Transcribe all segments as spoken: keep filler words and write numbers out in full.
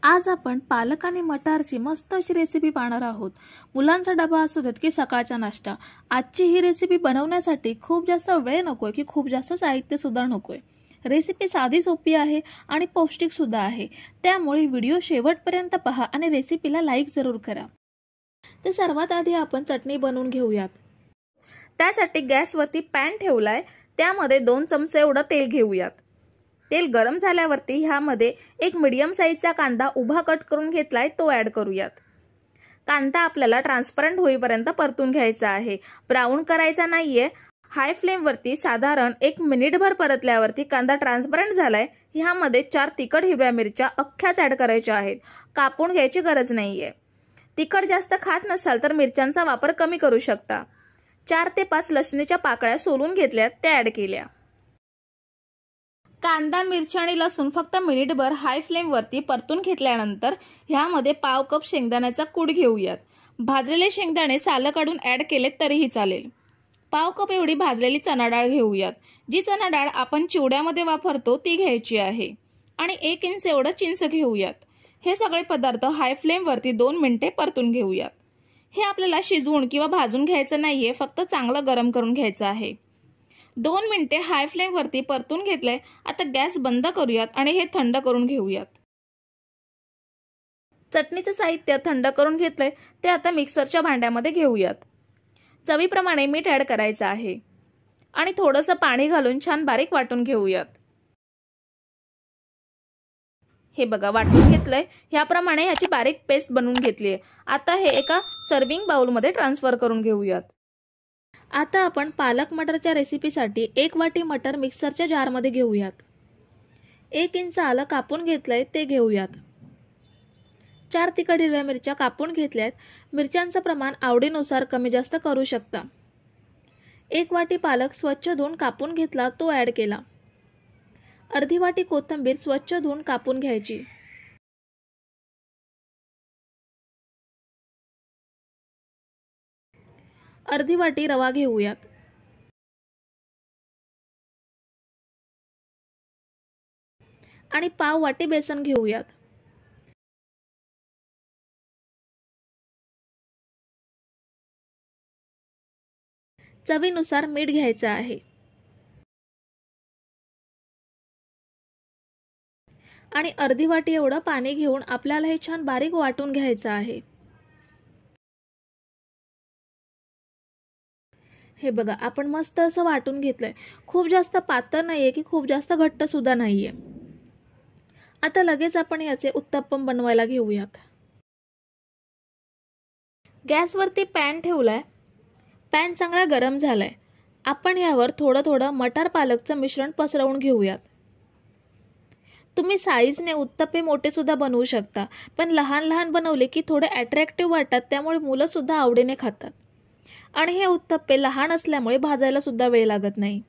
आज आपण पालक आणि मटारची मस्त अशी रेसिपी पाहणार आहोत। मुलांचा डबा असू देत की सकाळचा नाश्ता, आजची ही रेसिपी बनवण्यासाठी खूप जास्त वेळ नकोय की खूप जास्त साहित्य सुद्धा नकोय। रेसिपी साधी सोपी आहे आणि पौष्टिक सुद्धा आहे, त्यामुळे व्हिडिओ शेवटपर्यंत पहा आणि रेसिपीला लाईक जरूर करा। तर सर्वात आधी आपण चटणी बनवून घेऊयात। त्यासाठी गॅसवरती पॅन ठेवलाय, त्यामध्ये दोन चमचे एवढं तेल घेऊयात। तेल गरम झाल्यावरती ह्यामध्ये एक मीडियम साईजचा कांदा उभा कट करून घेतलाय, तो ऍड करूयात। कांदा आपल्याला ट्रान्सपरंट होईपर्यंत परतून घ्यायचा आहे, ब्राऊन करायचा नाहीये। हाय फ्लेम वरती साधारण एक मिनिटभर परतल्यावरती कांदा ट्रान्सपरंट झालाय। ह्यामध्ये चार तिखट हिरव्या मिरच्या अख्ख्याच ऍड करायच्या आहेत, कापून घ्यायची गरज नाहीये। तिखट जास्त खात नसाल तर मिरच्यांचा वापर कमी करू शकता। चार ते पाच लसणीच्या पाकळ्या सोलून घेतल्यात, त्या ऍड केल्या। कांदा, मिरची आणि लसूण फक्त मिनिटभर हाय फ्लेम वरती परतून घेतल्यानंतर ह्यामध्ये पाव कप शेंगदाण्याचा कूट घेऊयात। भाजलेले शेंगदाणे साल काढून ऍड केले तरीही चालेल। पाव कप एवढी भाजलेली चणा डाळ घेऊयात। जी चणा डाळ आपण चिवड्यामध्ये वापरतो ती घ्यायची आहे। आणि एक इंच एवढं चिंच घेऊयात। हे सगळे पदार्थ हाय फ्लेम वरती दोन मिनिटे परतून घेऊयात। हे आपल्याला शिजवून किंवा भाजून घ्यायचं नाहीये, फक्त चांगलं गरम करून घ्यायचं आहे। दोन मिनिटे हाय फ्लेम वरती परतून घेतले। आता गॅस बंद करूयात आणि हे थंड करून घेऊयात। चटणीचे साहित्य थंड करून घेतले, ते आता मिक्सरच्या भांड्यामध्ये घेऊयात। चवीप्रमाणे मीठ ऍड करायचं आहे आणि थोडंसं पाणी घालून छान बारीक वाटून घेऊयात। हे बघा वाटून घेतलंय, ह्याप्रमाणे ह्याची बारीक पेस्ट बनवून घेतली आहे। आता हे एका सर्विंग बाउल मध्ये ट्रान्सफर करून घेऊयात। आता आपण पालक मटरच्या रेसिपीसाठी एक वाटी मटर मिक्सरच्या जार मध्ये घेऊयात। एक इंच आलं कापून घेतलंय, ते घेऊयात। चार तिखट हिरव्या मिरच्या कापून घेतल्यात। मिरच्यांचं प्रमाण आवडीनुसार कमी जास्त करू शकता। एक वाटी पालक स्वच्छ धुवून कापून घेतला, तो ऍड केला। अर्धी वाटी कोथिंबीर स्वच्छ धुवून कापून घ्यायची। अर्धी वाटी रवा घेऊयात। आणि पाव वाटी बेसन घेऊयात। चवीनुसार मीठ घ्यायचं आहे आणि अर्धी वाटी एवढं पाणी घेऊन आपल्याला हे छान बारीक वाटून घ्यायचं आहे। हे बघा आपण मस्त असं वाटून घेतलंय। खूप जास्त पातळ नाहीये की खूप जास्त घट्ट सुद्धा नाहीये। आता लगेच आपण याचे उत्तप्पम बनवायला घेऊयात। गॅसवरती पॅन ठेवलाय, पॅन चांगला गरम झालाय। आपण यावर थोडं थोडं मटार पालकचं मिश्रण पसरवून घेऊयात। तुम्ही साईजने उत्तप्पे मोठे सुद्धा बनवू शकता, पण लहान लहान बनवले की थोडे अट्रॅक्टिव्ह वाटतात, त्यामुळे मुलं सुद्धा आवडीने खातात। आणि हे उत्तप्पे लहान असल्यामुळे भाजायला सुद्धा वेळ लागत नाही।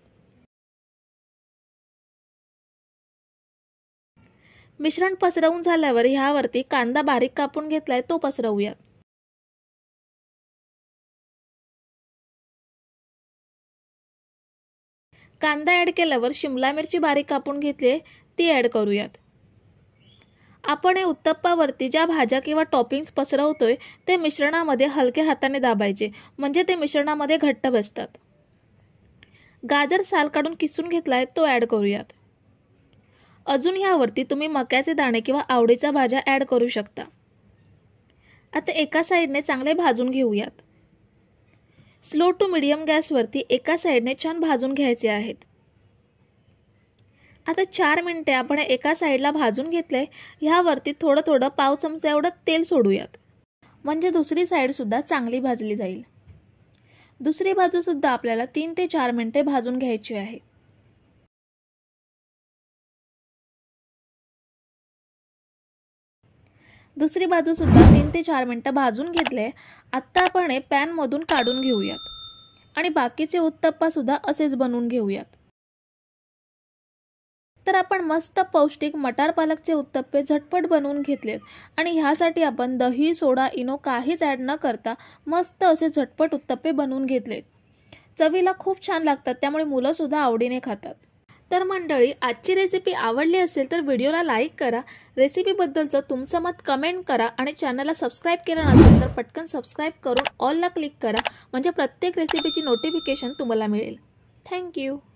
मिश्रण पसरवून झाल्यावर ह्यावरती कांदा बारीक कापून घेतलाय, तो पसरवूयात। कांदा ऍड केल्यावर शिमला मिरची बारीक कापून घेतली, ती ऍड करूयात। आपण हे उत्तप्पावरती ज्या भाज्या किंवा टॉपिंग्स पसरवतोय ते मिश्रणामध्ये हलक्या हाताने दाबायचे, म्हणजे ते मिश्रणामध्ये घट्ट बसतात। गाजर साल काढून किसून घेतलाय, तो ऍड करूयात। अजून ह्यावरती तुम्ही मक्याचे दाणे किंवा आवडीच्या भाज्या ऍड करू शकता। आता एका साइडने चांगले भाजून घेऊयात। स्लो टू मीडियम गॅसवरती एका साइडने छान भाजून घ्यायचे आहेत। आता चार मिनिटे आपण एका साइडला भाजून घेतले, ह्यावरती थोडं थोडं पाव चमचा एवढं तेल सोडूयात, म्हणजे दुसरी साइड सुद्धा चांगली भाजली जाईल। दुसरी बाजू सुद्धा आपल्याला तीन ते चार मिनिटे भाजून घ्यायची आहे। दुसरी बाजू सुद्धा तीन ते चार मिनिटं भाजून घेतले। आता आपण हे पॅन मधून काढून घेऊयात आणि बाकीचे उत्तप्पा सुद्धा असेच बनवून घेऊयात। तर आपण मस्त पौष्टिक मटार पालकचे उत्तप्पे झटपट बनवून घेतलेत आणि ह्यासाठी आपण दही, सोडा, इनो काहीच ऍड न करता मस्त असे झटपट उत्तप्पे बनवून घेतलेत। चवीला खूप छान लागतात, त्यामुळे मुलं सुद्धा आवडीने खातात। तर मंडळी, आजची रेसिपी आवडली असेल तर व्हिडिओला लाईक करा, रेसिपीबद्दलचं तुमचं मत कमेंट करा आणि चॅनलला सबस्क्राईब केलं नसेल तर पटकन सबस्क्राईब करून ऑलला क्लिक करा, म्हणजे प्रत्येक रेसिपीची नोटिफिकेशन तुम्हाला मिळेल. थँक्यू.